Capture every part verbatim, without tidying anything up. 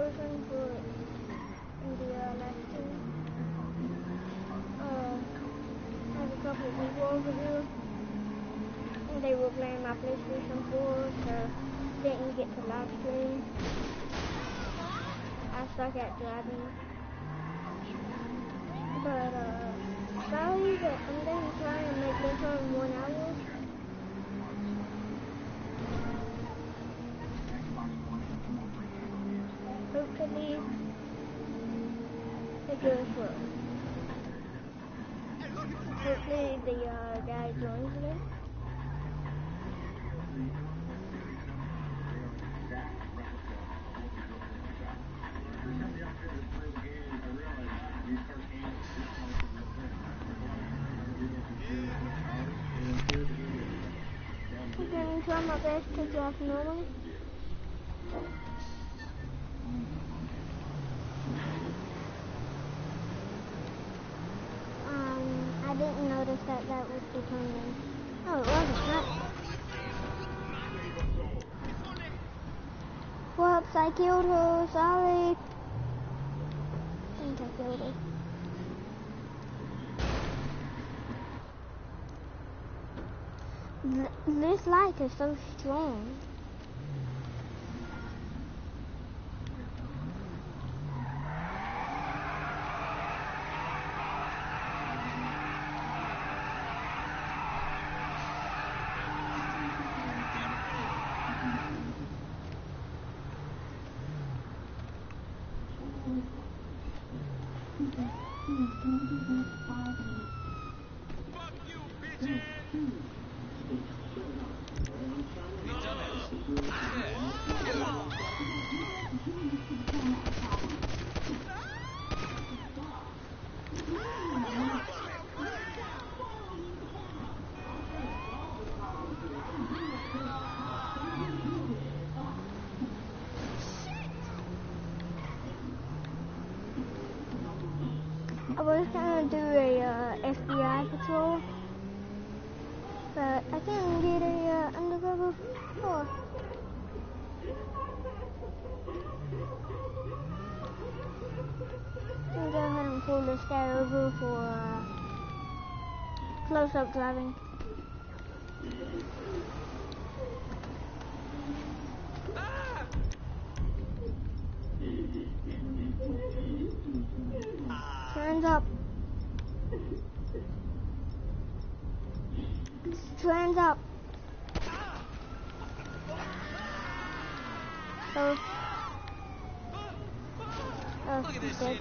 person for in the uh, last team. Uh, there's a couple of people over here. And they were playing my PlayStation four, so didn't get to live stream. I suck at driving. But uh, sorry, but I'm gonna try and make this one one hour. Hopefully, it goes well. Hopefully, the uh, guy joins me. I'm gonna try my best to drive normally. Um, I didn't notice that that was the turn. Oh, it wasn't, right? Whoops, I killed her, sorry. I think I killed her. This light is so strong. I was gonna do a uh, F B I patrol, but I can't get a uh, undercover floor. I'm gonna go ahead and pull this guy over for uh, close-up driving. Turns up. Turns up. Oh. Oh, Look at this dead. idiot.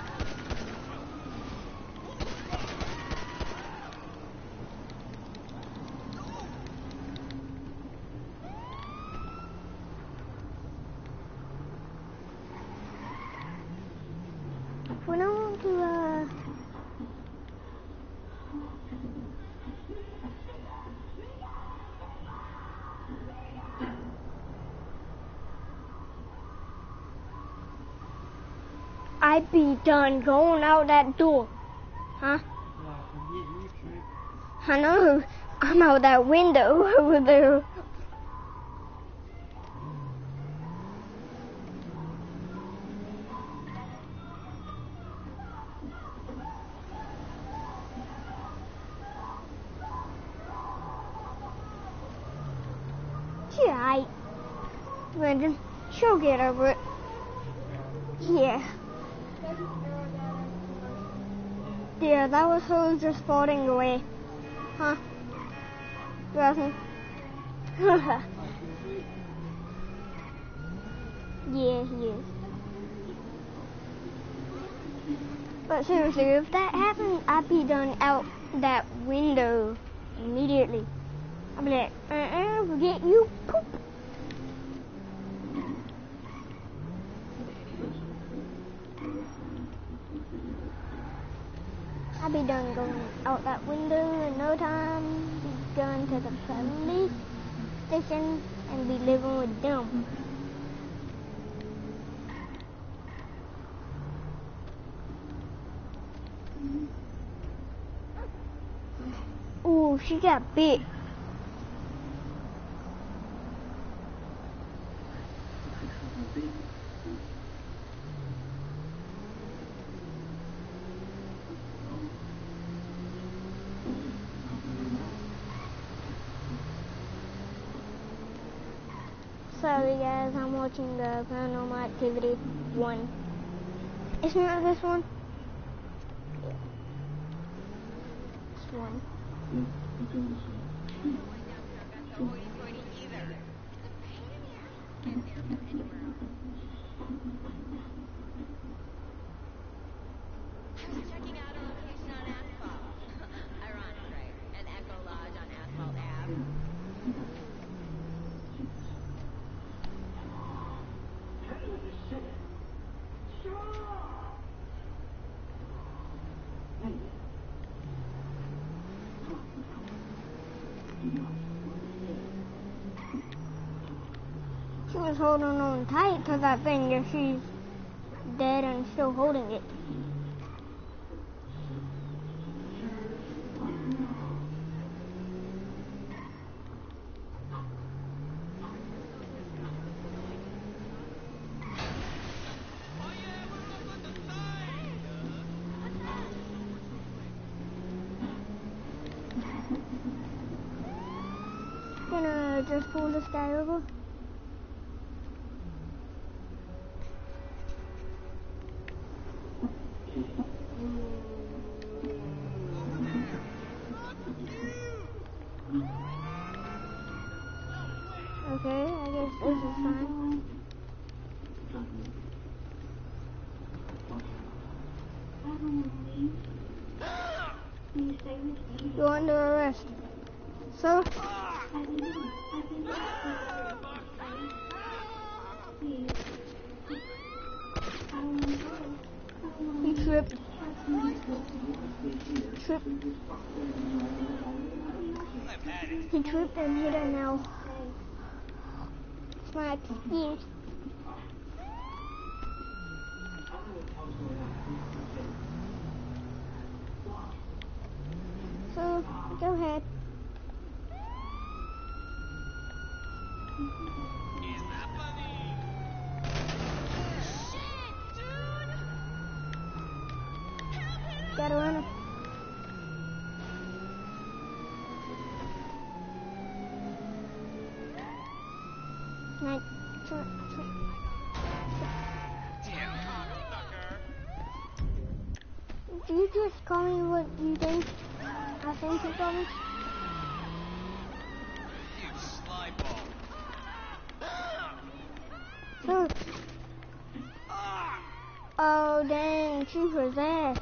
When I want to, uh... I'd be done going out that door. Huh? I know. I'm out that window over there. Yeah, I... Brandon, she'll get over it. Yeah. Yeah, that was her just floating away. Huh? Nothing. Yeah, he is. But seriously, if that happened, I'd be done out that window immediately. I'd be like, uh-uh, forget you. Poop. I'd be done going out that window in no time, be going to the police station and be living with them. Ooh, she got bit. Sorry guys, I'm watching the Paranormal Activity one. Isn't it this one? Yeah. This one. She was holding on tight to that thing if she's dead and still holding it. Gonna just pull this guy over. Okay, I guess this is fine. You're under arrest. Sir? He tripped. Tripped. He tripped and hit a nail. It's my excuse. So, go ahead. Is that funny? Shit, dude! Gotta run him. Night. Trip, trip. Damn cocksucker! Did you just call me what you think? I think you called me? You slyball! So, oh dang, she possessed.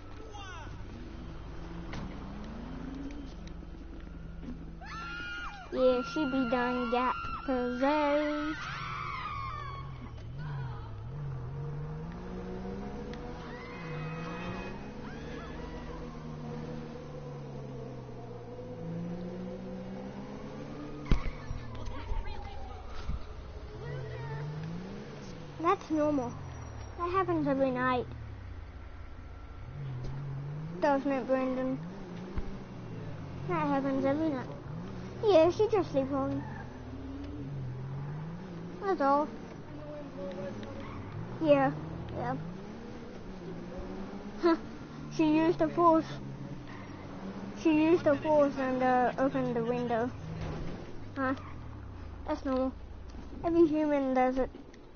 Yeah, she be done got possessed. That's normal. That happens every night. Doesn't it, Brendan? That happens every night. Yeah, she just sleepwalking. That's all. Yeah, yeah. Huh. She used the force. She used the force and uh, opened the window. Huh? That's normal. Every human does it.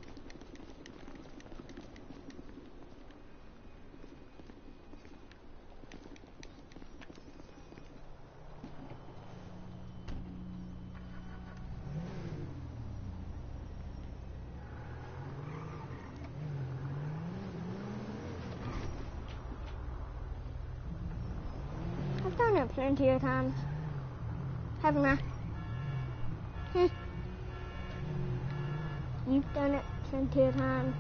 I've done it plenty of times. Haven't I? Hmm. You've done it plenty of times.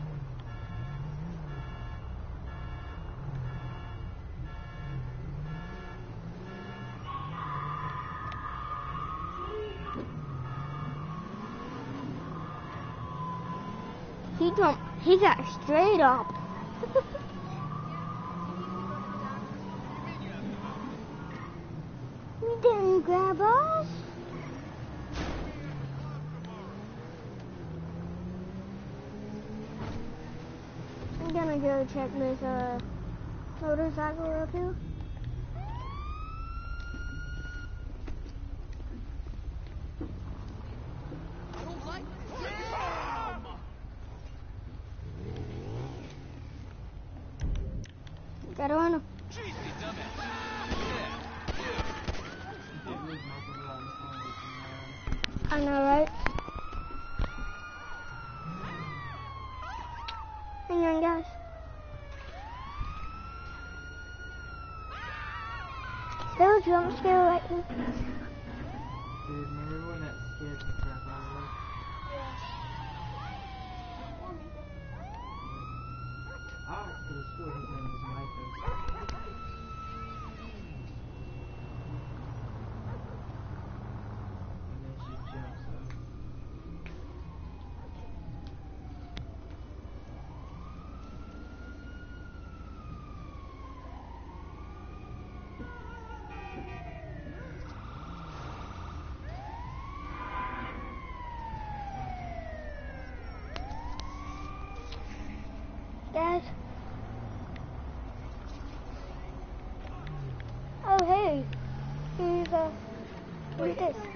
He jumped, he got straight up. You didn't grab us. I'm gonna go check this uh, motorcycle up here. I don't like this. Pero bueno. Jeez, you dumbass. I know, right? Hang on, guys. Is there a jump scare right here? Dude, remember when that scared the crap out of us? I could have sworn his name was Micah. And then she jumps up. Guys. Oh, hey. Who's, uh, who's this? Uh,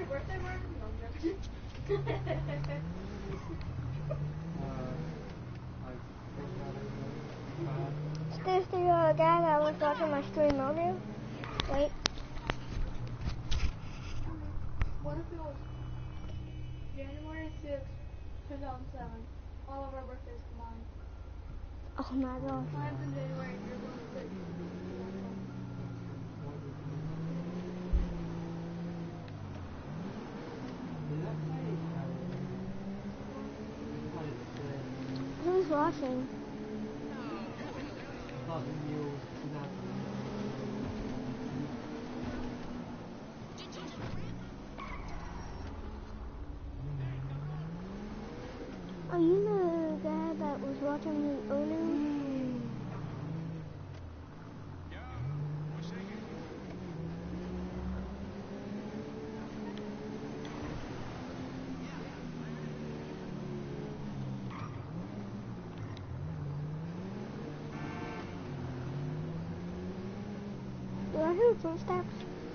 like, think about it. Is this the uh, guy that was watching my stream earlier? Wait. What if it was January sixth, two thousand seven? All of our birthdays combined. Oh my gosh. Mine's in January and yours on the sixth. Did that say, uh, what it said? Who's watching? I thought the year was two thousand one. Are you the guy that was watching me earlier? Do I hear footsteps?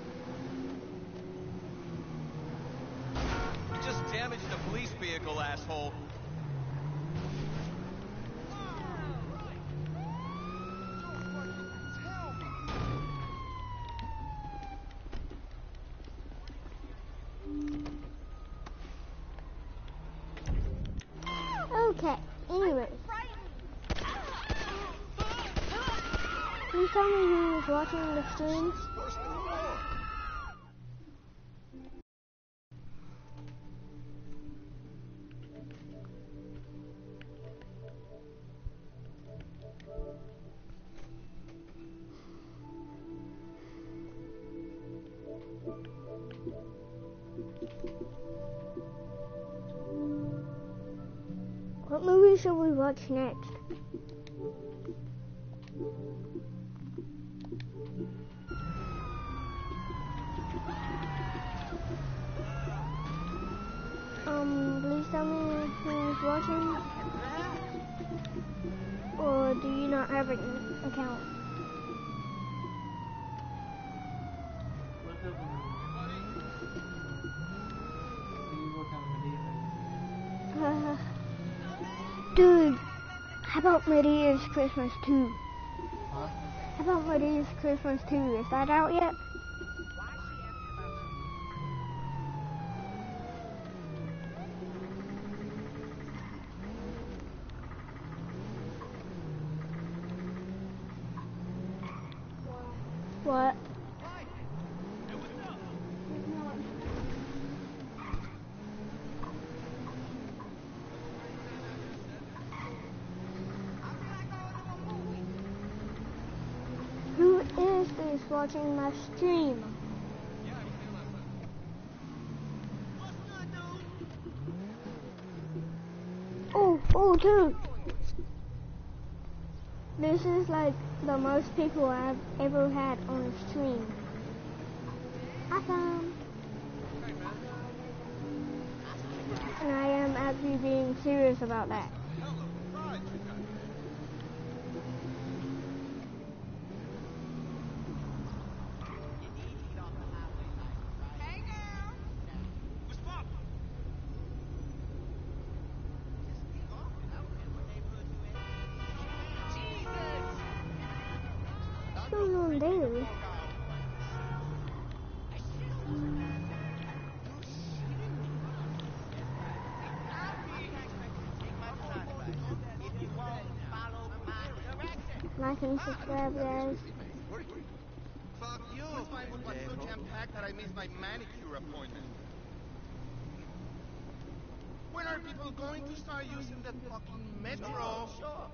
Just damaged a police vehicle, asshole. Okay, anyways. Can you tell me who was watching the stream? What movie should we watch next? Um, please tell me who's watching. Or do you not have an account? Look up a movie. Can you look on Medea movie? Uh, dude, how about Medea's Christmas two? Huh? How about Medea's Christmas two? Is that out yet? What? Who is this watching my stream? Oh, oh, dude. This is like the most people I've ever had on a stream. Awesome. And I am actually being serious about that. like and subscribe, guys. Fuck you. My mood was so jam-packed that I missed my manicure appointment. When are people going to start using the fucking metro?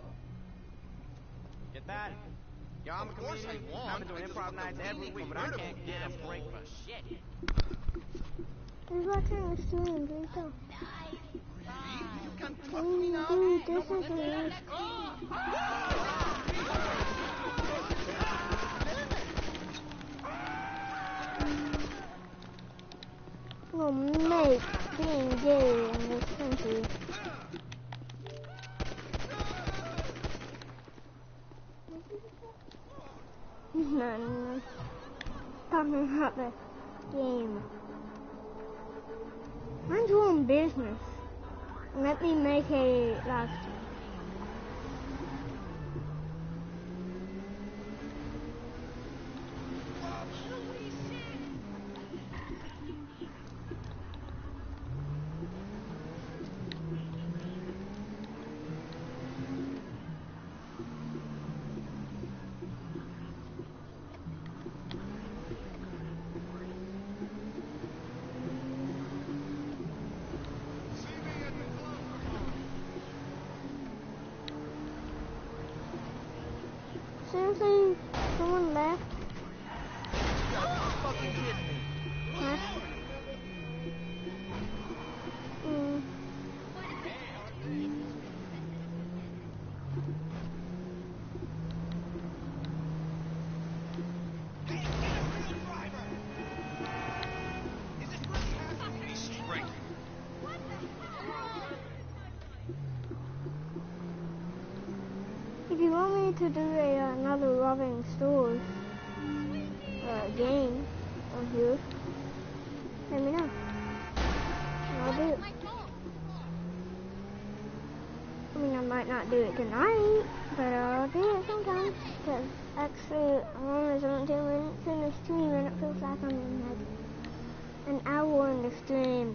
Get that? Yo, I'm a Of course I comedian. want. I've been doing I just improv want the nights every winning week, but I convertible, can't get a asshole. break for shit. Who's watching the stream? Please tell. Really? You can talk to me Dude, now? dude, this is me. Well, mate, being gay in this country. No, no, no. Talking about the game. I'm doing business. Let me make a live stream. Seriously, someone left? Fucking kidding me. Huh? Mm. Straight. If you want me to do a, uh, another robbing stores uh, game on here, let me know. And I'll do it. I mean, I might not do it tonight, but I'll do it sometime. Because actually, I'm only seventeen minutes in the stream and it feels like I'm in like an hour in the stream.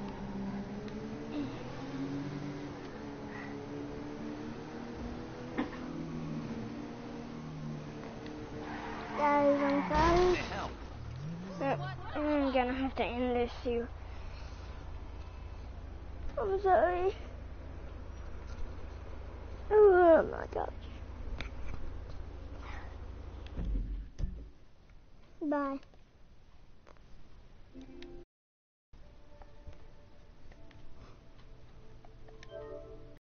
Guys, I'm sorry, but I'm gonna have to end this here. I'm sorry. Oh my gosh. Bye.